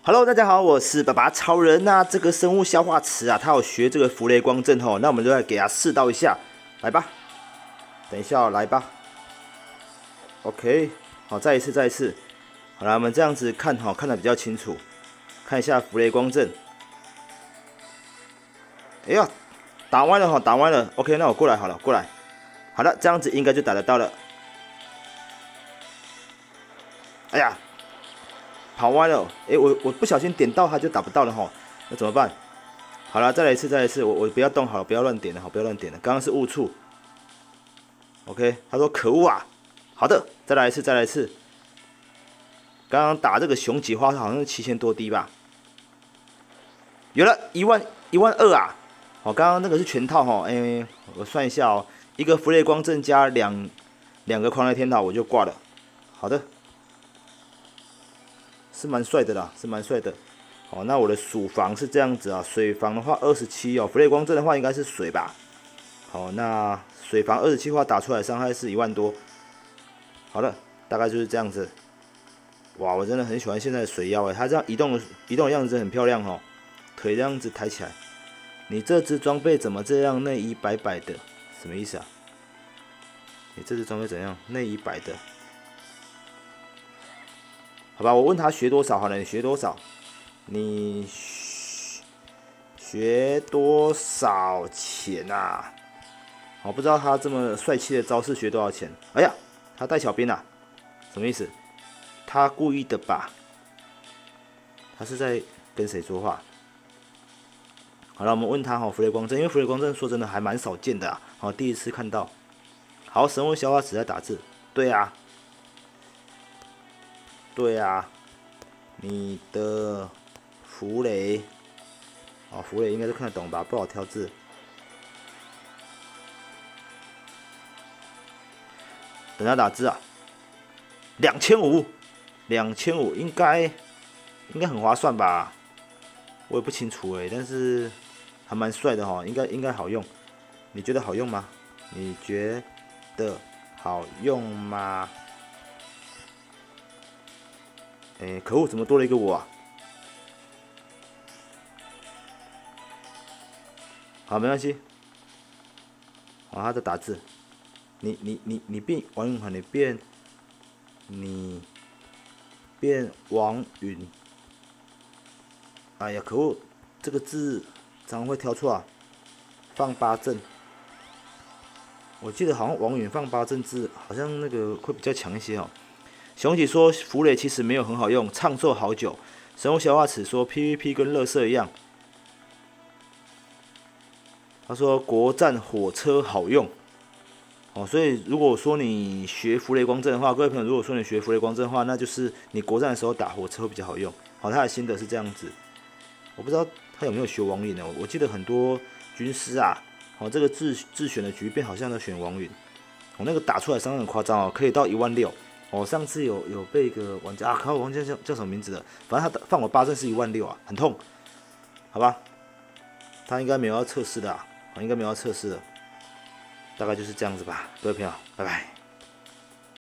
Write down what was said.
Hello， 大家好，我是爸爸超人呐、这个生物消化池啊，他有学这个弗雷光阵吼，那我们就来给他试到一下，来吧。等一下、来吧。OK， 好，再一次。好了，我们这样子看哈，看得比较清楚。看一下弗雷光阵。哎呀，打歪了哈，打歪了。OK， 那我过来好了，过来。好了，这样子应该就打得到了。哎呀！跑歪了，我不小心点到它就打不到了哈，那怎么办？好了，再来一次，我不要动好了，不要乱点了，不要乱点了，刚刚是误触。OK， 他说可恶啊，好的，再来一次。刚刚打这个雄几花好像是7000多滴吧，有了12000啊，好，刚刚那个是全套哈，我算一下哦，一个弗雷光阵加两个狂来天塔我就挂了，好的。是蛮帅的啦，是蛮帅的。好，那我的鼠房是这样子啊，水房的话27哦，弗雷光阵的话应该是水吧。好，那水房27的话打出来伤害是1万多。好了，大概就是这样子。哇，我真的很喜欢现在的水妖它这样移动的样子真的很漂亮哦，腿这样子抬起来。你这只装备怎么这样内衣白白的？什么意思啊？你这只装备怎样？内衣白的？好吧，我问他学多少好了，你学多少？你学多少钱啊？我不知道他这么帅气的招式学多少钱。哎呀，他带小兵啊，什么意思？他故意的吧？他是在跟谁说话？好了，我们问他弗雷光阵，因为弗雷光阵说真的还蛮少见的啊，好，第一次看到。好，神物消化池在打字，对啊。对啊，你的弗雷，弗雷应该是看得懂吧？不好挑字。等他打字啊，2500应该很划算吧？我也不清楚但是还蛮帅的哈，应该好用。你觉得好用吗？你觉得好用吗？可恶，怎么多了一个我啊？好，没关系。好，他在打字。你变王允，你变王允。哎呀，可恶，这个字常常会挑错啊。放八阵，我记得好像王允放八阵字，好像那个会比较强一些哦。雄起说弗雷其实没有很好用，唱寿好久。神物消化池说 PVP 跟垃圾一样。他说国战火车好用。所以如果说你学弗雷光阵的话，各位朋友，如果说你学弗雷光阵的话，那就是你国战的时候打火车会比较好用。好，他的心得是这样子。我不知道他有没有学王允呢？我记得很多军师啊，这个自选的局变好像都选王允。那个打出来伤害很夸张哦，可以到16000。上次有被一个玩家我忘记叫什么名字了，反正他放我8阵是16000啊，很痛，好吧？他应该没有要测试的应该没有要测试的，大概就是这样子吧，各位朋友，拜拜。